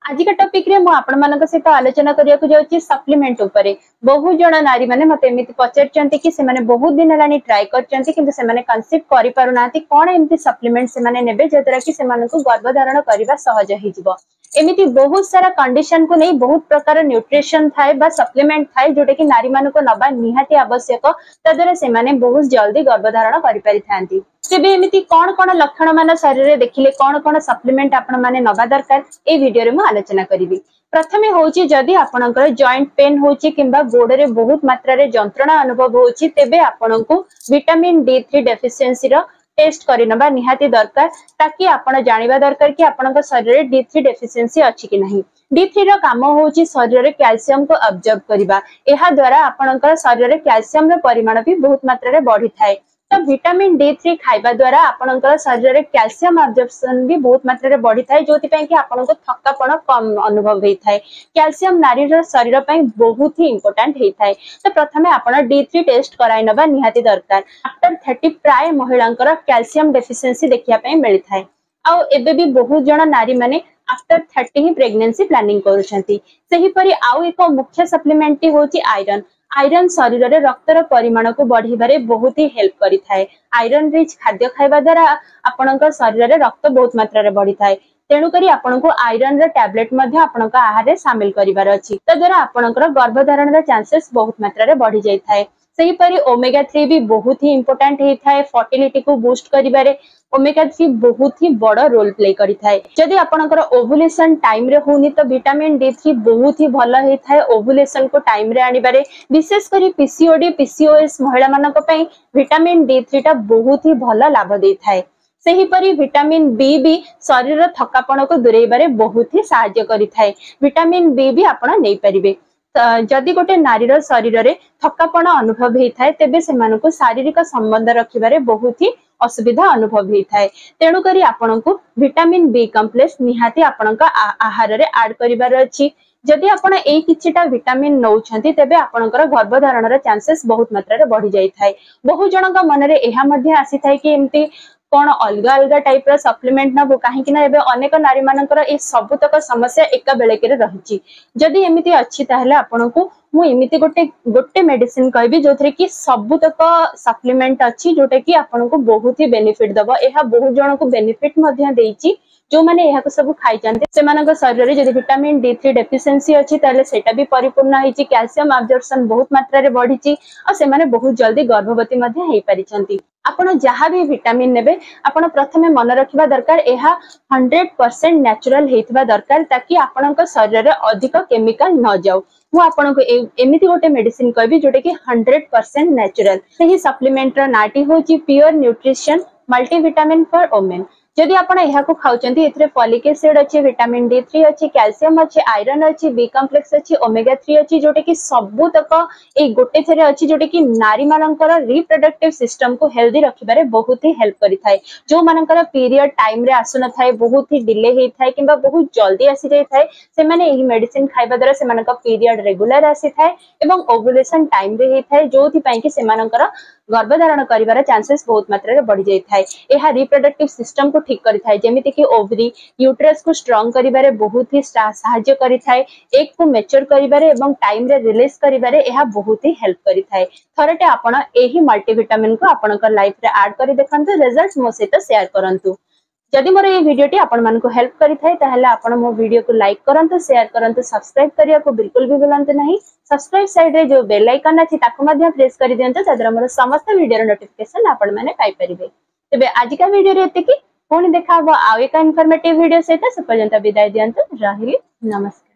आज का टॉपिक रे मु आपण मानक सहित आलोचना करिया को जाउची सप्लीमेंट उपरे। बहुत जण नारी माने मते एमिति पचारचंती कि से माने बहुत दिन हलानी ट्राई करचंती किंतु से माने कंसीव करि पारुनाती कोन एमिति सप्लीमेंट से माने नेबे जतरा कि से मानकु गर्भधारण करिबा सहज हि जिवो। एमिति बहुत सारा कंडीशन को नहीं बहुत प्रकार न्यूट्रिशन थाए बा सप्लीमेंट थाए जोटे कि नारी मानको नबा निहाती आवश्यक तदरे से माने बहुत जल्दी गर्भधारण करि पारि थांती। तेबे एमिति कोन कोन लक्षण मान शरीर रे देखिले कोन कोन सप्लीमेंट आपण माने नबा दरकार ए वीडियो रे मु आलोचना करिवि। प्रथमे होची जदि आपनकर जॉइंट पेन होची किंबा गोड़ रे बहुत मात्रा रे जंत्रणा अनुभव होची तेबे आपनकु विटामिन D3 डेफिशिएंसी रो टेस्ट करिनबा निहाती दरकार ताकि आपण जानिबा दरकार कि आपनक शरीर रे D3 डेफिशिएंसी अछि कि नहीं। D3 रो काम होची शरीर रे कैल्शियम को अब्जॉर्ब करिबा। एहा द्वारा आपनकर शरीर रे कैल्शियम रो परिमाण भी बहुत मात्रा रे बढ़ी थाए। तो विटामिन D3 खाइबा द्वारा आपनकर शरीर रे कैल्शियम अब्जॉर्प्शन भी बहुत मात्रा रे बढ़ी थाए जोति पय कि आपनको थक्कापण कम अनुभव होई थाए। कैल्शियम नारी रो शरीर पय बहुत ही इंपोर्टेंट हेई थाए। तो प्रथमे आपण D3 टेस्ट कराइ नबा निहाती दरकार। आफ्टर 30 प्राय महिलांकर कैल्शियम डेफिशिएंसी देखिया पय मिलि थाए। आ एबे भी बहुत जण नारी माने आफ्टर 30 ही प्रेगनेंसी प्लानिंग करूछंती। सेही परि आउ एक मुख्य सप्लीमेंट होची आयरन। आयरन शरीर रे रक्तर परिमाण को बढ़िबारे बहुत ही हेल्प करि थाए। आयरन रिच खाद्य खाइबा द्वारा आपनका शरीर रे रक्त बहुत मात्रा रे बढ़ी थाए। तेणु करी आपनको आयरन रे टैबलेट मध्ये आपनका आहार रे शामिल करिवार अछि। तद्वारा आपनकर गर्भधारण रे चांसेस बहुत मात्रा रे बढ़ी जाय थाए। सेही परि ओमेगा 3 भी बहुत ही इंपोर्टेंट हेई थाए फर्टिलिटी को बूस्ट करिबारे। ओमेगा 3 बहुत ही बड़ रोल प्ले करि थाए। जदि आपनकर ओव्युलेशन टाइम रे होनी तो विटामिन D3 बहुत ही भलो हेई थाए ओव्युलेशन को टाइम रे आनिबारे। विशेष करी पीसीओडी पीसीओएस महिला मानक पय विटामिन D3 टा बहुत ही भलो लाभ देई थाए। सेही परि विटामिन बी भी शरीर थकापण को दूरेबारे बहुत ही सहायता करि थाए। विटामिन बी भी आपण नै परिबे। जदि गोटे नारीर शरीर रे थकापण अनुभव हेई थाए तेबे से मानको शारीरिक संबंध रखिबारे बहुत ही असुविधा अनुभव हेई थाए। तेणु करी आपनको विटामिन बी कॉम्प्लेक्स निहाती आपनका आहार रे ऐड करिबार अछि। जदि आपण एई किछिटा विटामिन नौछंती तेबे आपनकर गर्भधारण रे चांसेस बहुत मात्रा रे बढ़ी जाई थाए। बहु जनक मन रे एहा मध्ये आसी थाए कि एम्ति कोन अलगा अलगा टाइप रो सप्लीमेंट नबो काहे कि ना एबे अनेक नारी मानकर ए सब तक समस्या एका बेले के रहिछि। जदि एमिति अछि ताहले आपनको मु एमिति गोटे मेडिसिन कहबी जोथरे कि सब तक सप्लीमेंट अछि जोटे कि आपनको बहुत ही बेनिफिट दबो। एहा बहुत जन को बेनिफिट मध्ये देइछि जो माने एहा को सब खाइ जानते से मानक शरीर रे जदि विटामिन D3 डेफिशिएंसी अछि ताले सेटा भी परिपूर्ण हिछि। कैल्शियम अब्जॉर्प्शन बहुत मात्रा रे बढ़िछि आ से माने बहुत जल्दी गर्भवती मध्ये हेई परिछंती। आपण जहा भी विटामिन नेबे आपण प्रथमे मन रखिबा दरकार एहा 100% नेचुरल हेइतबा दरकार ताकि आपणक शरीर रे अधिक केमिकल न जाऊ। मु आपनको एमिति गोटे मेडिसिन कहबी जोटे कि 100% नेचुरल। सेही सप्लीमेंट रो नाटी होची pure nutrition multivitamin for women. जदि आपण एहा को खाउचंती एथरे फॉलिक एसिड अछि विटामिन D3 अछि कैल्शियम अछि आयरन अछि बी कॉम्प्लेक्स अछि ओमेगा 3 अछि जोटे कि सबु तक ए गोटे थरे अछि जोटे कि नारी मानकर रिप्रोडक्टिव सिस्टम को हेल्दी रखिबारे बहुत ही हेल्प करि थाए। जो मानकर पीरियड टाइम रे आसु न थाए बहुत ही डिले हेई थाए किबा बहुत जल्दी आसी जाय थाए से माने एही मेडिसिन खाइबा द्वारा से मानक पीरियड रेगुलर आसी थाए एवं ओव्युलेशन टाइम रे हेई थाए जोथि पय कि से मानकर गर्भधारण करिवार चांसेस बहुत मात्रा रे बढ़ी जाय थाए। एहा रिप्रोडक्टिव सिस्टम को ठीक करि थाए जेमिति कि ओवरी यूट्रस को स्ट्रांग करिबारे बहुत ही सहायता करि थाए। एक को मैच्योर करिबारे एवं टाइम रे रिलीज करिबारे एहा बहुत ही हेल्प करि थाए। थरटे आपण एही मल्टीविटामिन को आपनकर लाइफ रे ऐड करि देखंतु रिजल्ट्स मो सहित शेयर करंतु। जदि मोर ये वीडियोटी आपण मानको हेल्प करि थाए ताहले आपण मो वीडियो को लाइक करंतु शेयर करंतु सब्सक्राइब करिया को बिल्कुल भी भूलंतु नहीं। सब्सक्राइब साइड रे जो बेल आइकन अछि ताको मध्ये प्रेस करि दियंतु तदरा मोर समस्त वीडियो नोटिफिकेशन आपण माने पाइ परिबे। तबे आज का वीडियो रे एतिकी पुणी देखा आ एक इन्फॉर्मेटिव वीडियो सहित से पर्यंत विदाय दियंतु। रहिली नमस्कार।